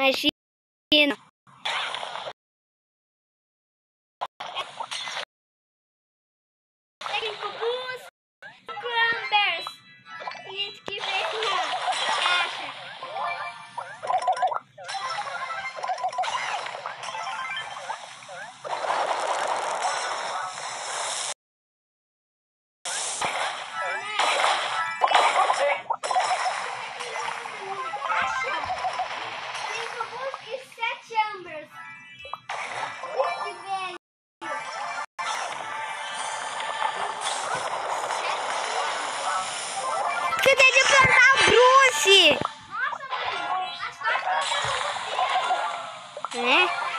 Imagina. Técnico Bus Clumbers. Isso que vem na caixa. Técnico Bus e 7 Ambers. Isso que vem. Cadê de plantar o Bruce? Nossa, mano, as costas estão Né?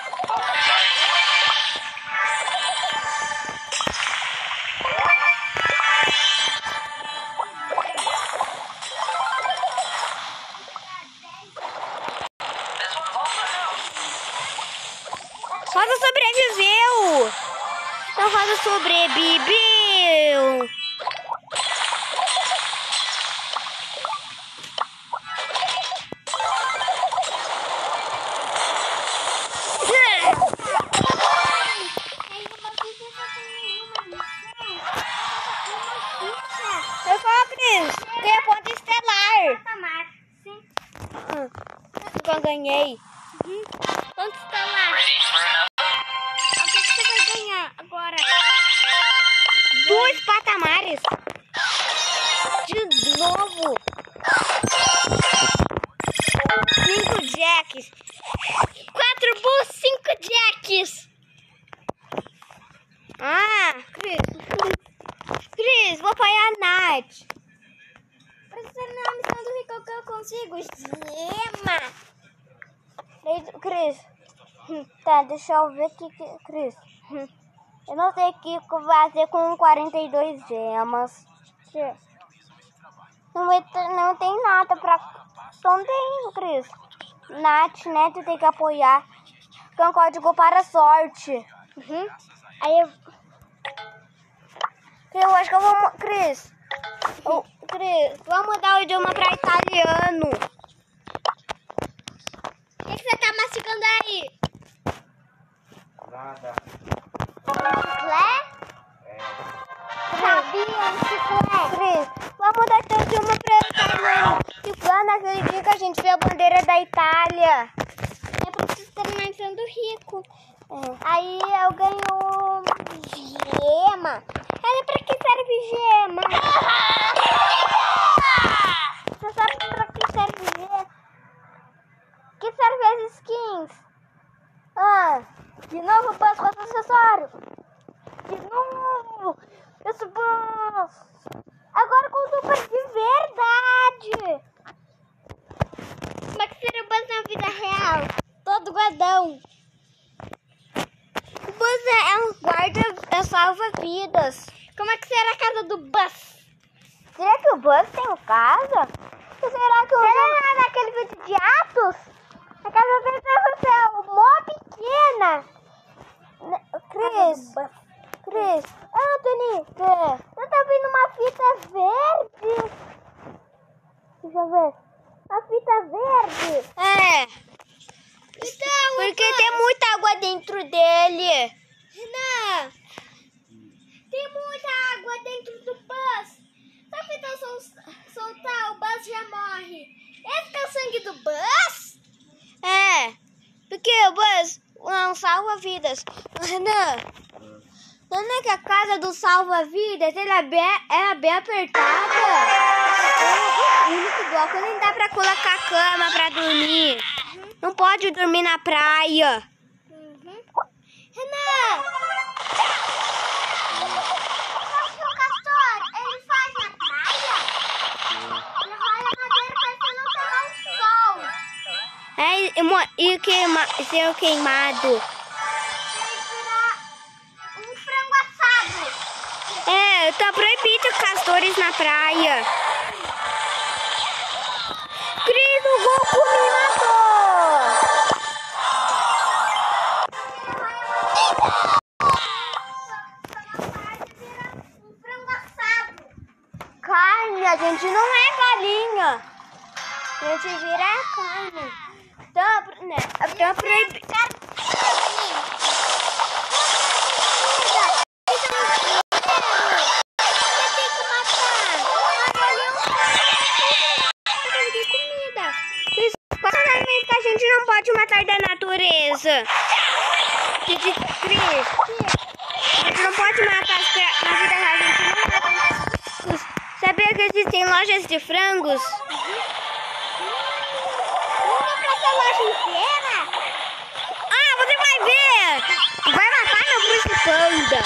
Rosa sobreviveu! Não, Rosa sobreviveu! Eu falo, Cris, ganhei ponto estelar! patamar. Sim. Eu ganhei. Ponto estelar. O que você vai ganhar agora? 2 patamares. De novo. 5 jacks. 4 bus, 5 jacks. Ah, Cris, vou apoiar a Nath. Você não me sendo rico que eu consigo. Gema. Cris, tá, deixa eu ver aqui, Cris. Eu não sei o que fazer com 42 gemas. Não tem nada pra... Não tem, Cris. Nath, né, tu tem que apoiar. Que é um código para sorte. Aí Eu acho que eu vou... Cris, vamos mudar o idioma pra italiano. o que você tá mastigando aí? Nada. Chiclé? Sabia, chiclé. Cris, vamos mudar teu idioma pra italiano. Tipo, lá naquele dia que a gente viu a bandeira da Itália. É pra você terminar sendo rico. Aí eu ganho gema. Olha pra que serve gema. Você sabe pra que serve gema? Que serve as skins? De novo bus com acessório. De novo. Esse bus. Agora com super de verdade. Como é que seria o bus na vida real? Todo guardão. O bus é um guarda, salva-vidas. Como é que será a casa do bus? Será que o bus tem casa? Ou será que o Será naquele vídeo de Atos? a casa dele deve ser mó pequena? Cris, Anthony, você tá vendo uma fita verde? Deixa eu ver. Uma fita verde. Então, Porque tem muita água dentro dele. Renan, tem muita água dentro do bus. Se a fita soltar, o bus já morre. Esse é o sangue do bus? Porque o bus não salva vidas. Renan, não é que a casa do salva-vidas é bem apertada? O único bloco nem dá pra colocar cama pra dormir. Não pode dormir na praia. Renan! Sabe que o castor, ele faz na praia? Ele rola madeira parecendo um sol. E ser queimado. Ele vira um frango assado. Tá proibido castores na praia. Cris, o Goku me matou. Um frango assado. Carne, a gente não é galinha. A gente vira carne. Né? Então proibido. Quais são os alimentos que a gente não pode matar da natureza? Cris, a gente não pode matar na vida real, a gente não mata. Sabia que existem lojas de frangos? Essa loja inteira? Ah, você vai ver! Vai matar meu Bruce Panda!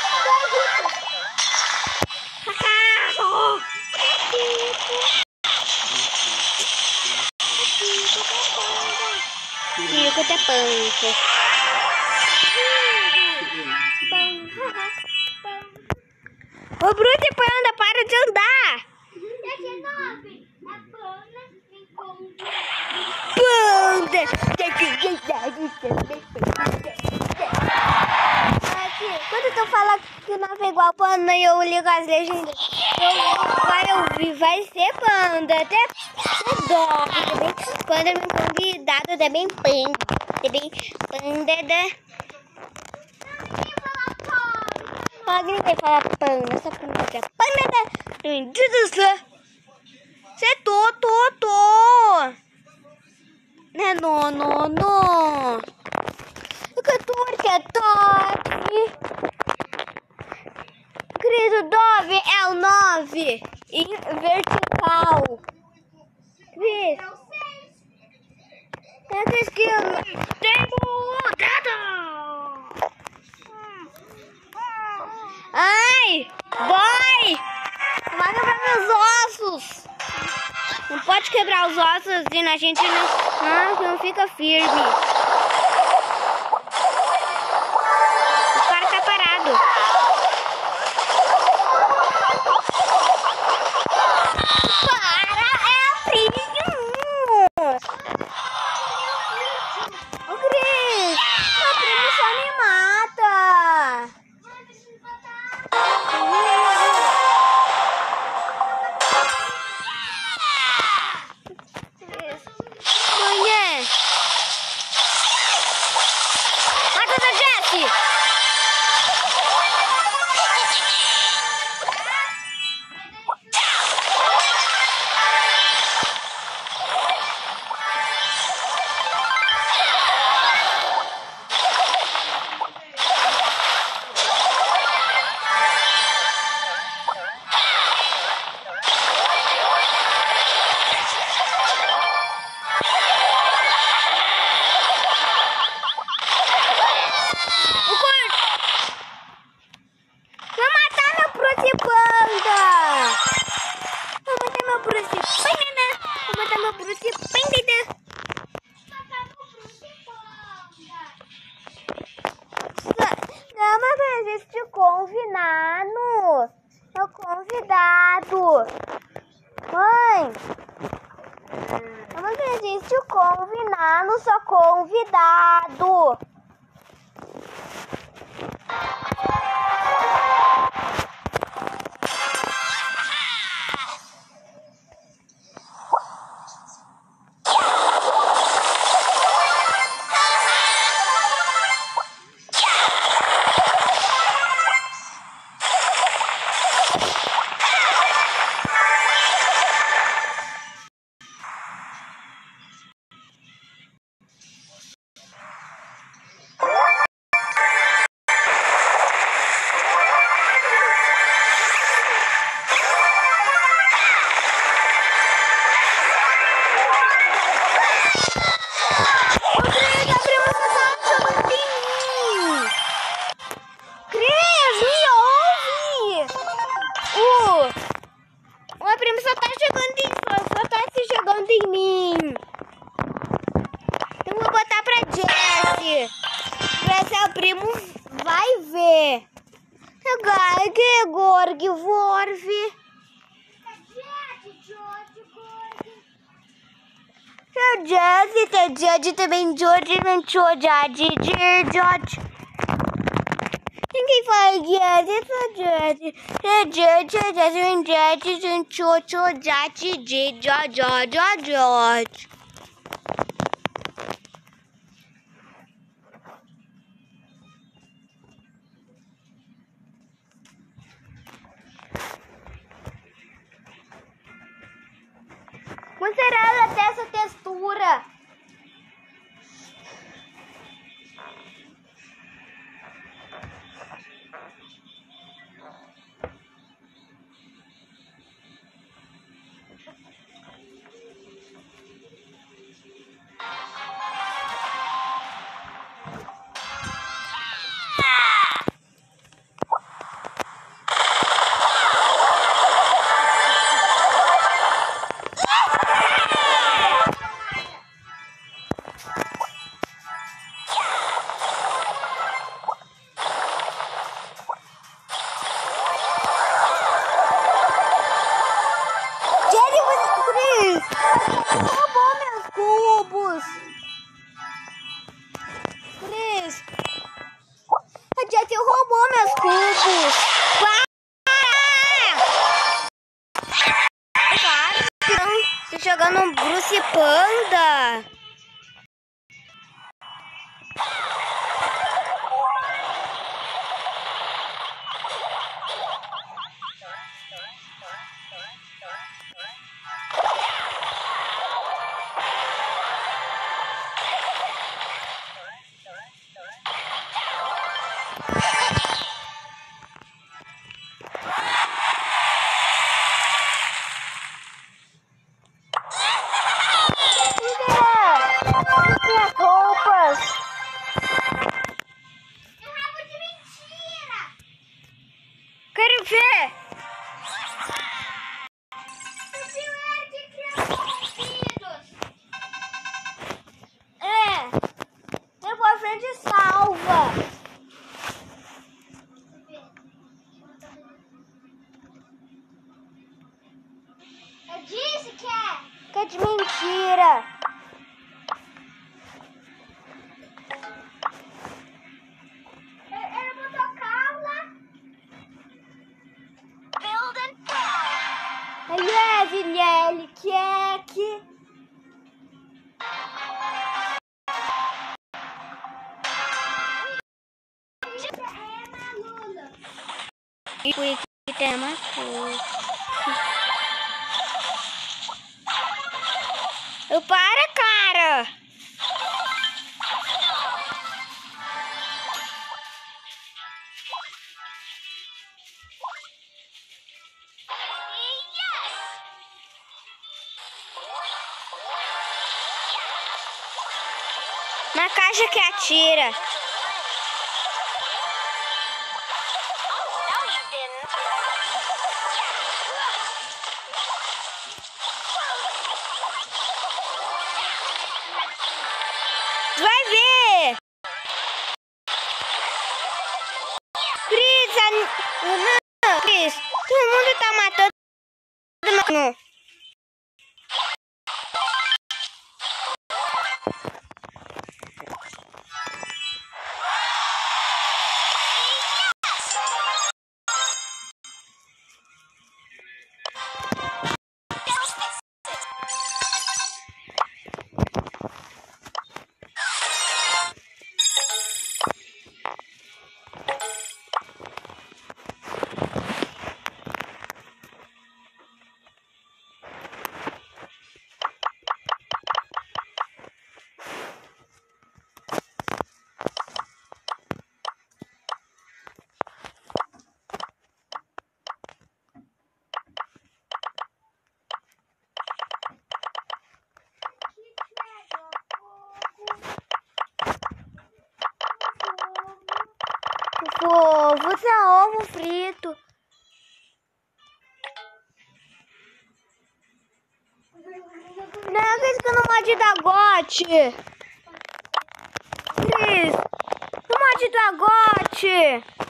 Fico até pança. Ô Bruce Panda, para de andar! Aqui é 9. É Panda, vem com... Panda! Quando tu fala que não é igual panda e eu ligo as legendas, vai ser panda, até dó, também. Quando me convidado também também panda da... Alguém vai falar panda, só pra não fazer panda da... Você é tô. Né, no. Que é top. Cris, o 9 é o 9 em vertical. Cris. É que esquilo. Tempo dado. Ai, boy. Vai quebrar meus ossos. Não pode quebrar os ossos e a gente não fica firme. O cara tá parado. Para, é primo. Ô Cris, meu primo só me mata. Convidado. Mãe, não existe o convidado, só convidado. Seu primo vai ver. Que Gorg, Vorve. Jazzy também, George, não George. Ninguém fala Jazzy, George. Como será ela ter essa textura? Roubou meus cubos. Cris, a Jessie roubou meus cubos. Claro, estão jogando um Bruce Panda. Quero ver! Meu boyfriend salva! Eu disse que é! Que é de mentira! Ele botou calma! Aí, Vinelli, que fui que tem uma coisa. Eu para, cara! Na caixa que atira. Vai ver! Cris, não, Cris, todo mundo tá matando. Você é ovo frito. Não, Cris, que eu não mod da GOT. Cris, no mod da GOT.